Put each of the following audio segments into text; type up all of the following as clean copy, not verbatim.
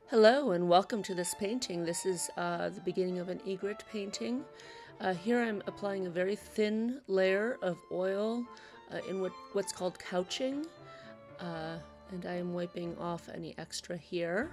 Hello and welcome to this painting. This is the beginning of an egret painting. Here I'm applying a very thin layer of oil in what's called couching, and I am wiping off any extra here.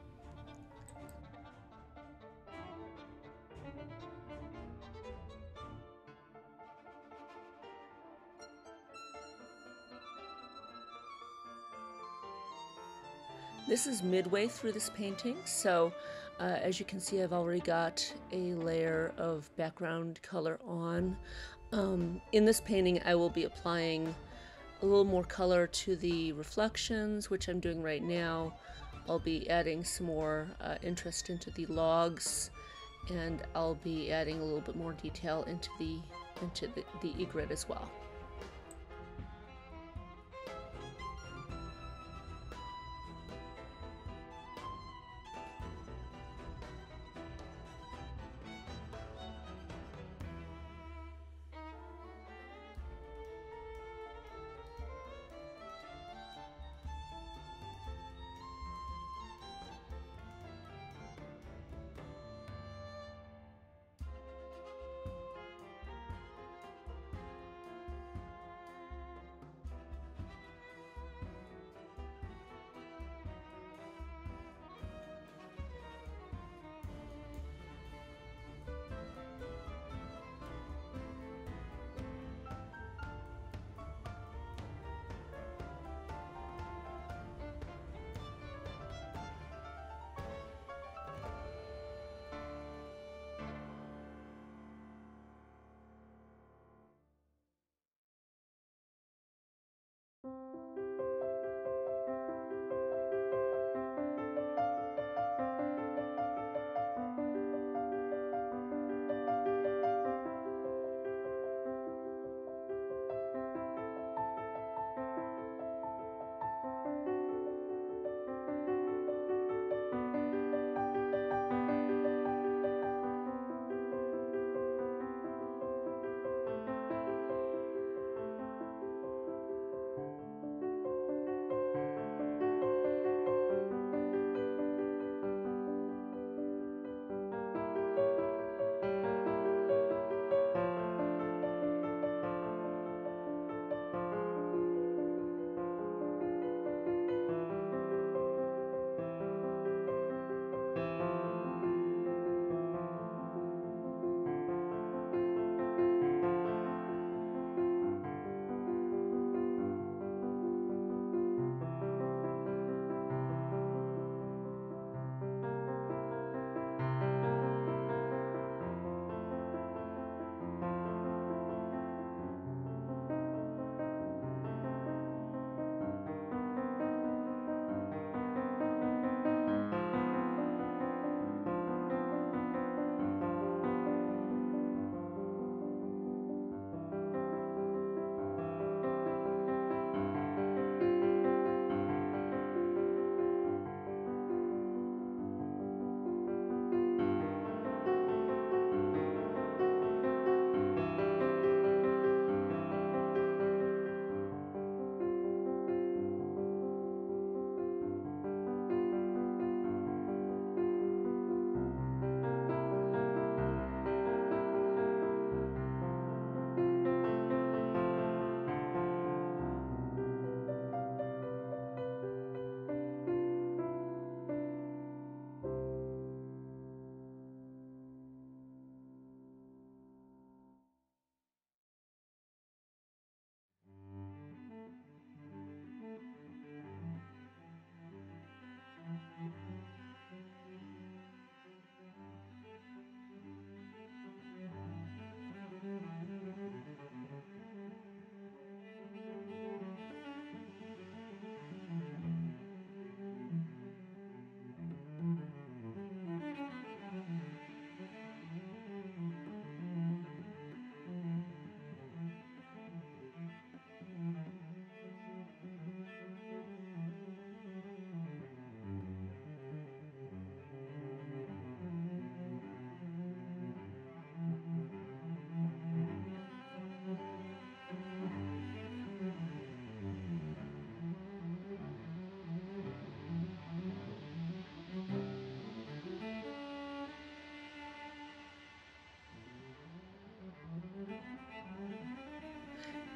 This is midway through this painting, so as you can see, I've already got a layer of background color on. In this painting, I will be applying a little more color to the reflections, which I'm doing right now. I'll be adding some more interest into the logs, and I'll be adding a little bit more detail into the egret as well.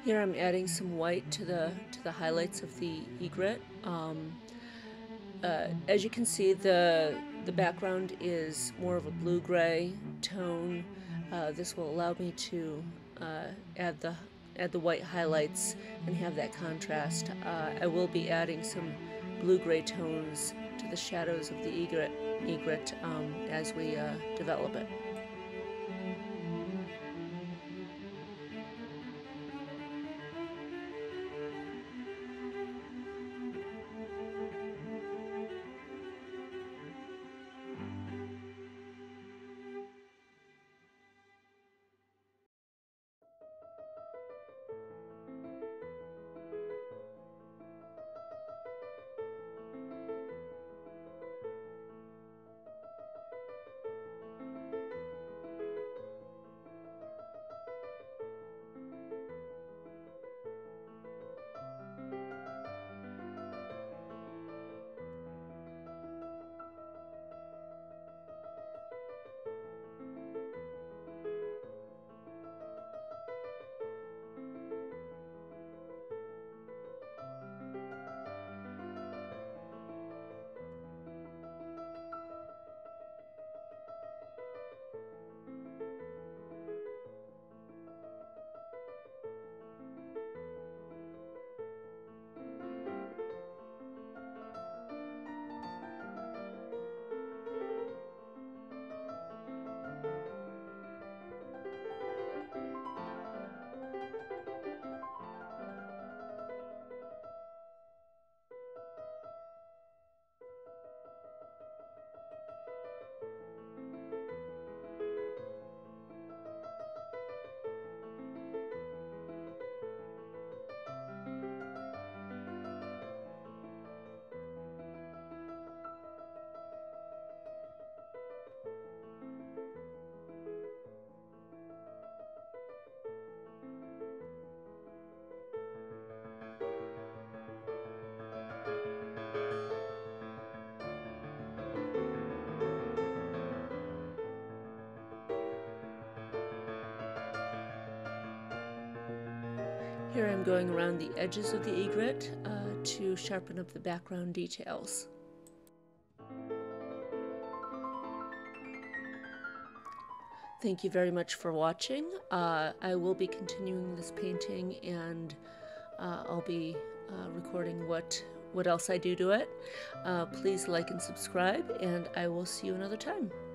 Here I'm adding some white to the highlights of the egret. As you can see, the background is more of a blue-gray tone. This will allow me to add the white highlights and have that contrast. I will be adding some blue-gray tones to the shadows of the egret as we develop it. Here I'm going around the edges of the egret to sharpen up the background details. Thank you very much for watching. I will be continuing this painting, and I'll be recording what else I do to it. Please like and subscribe, and I will see you another time.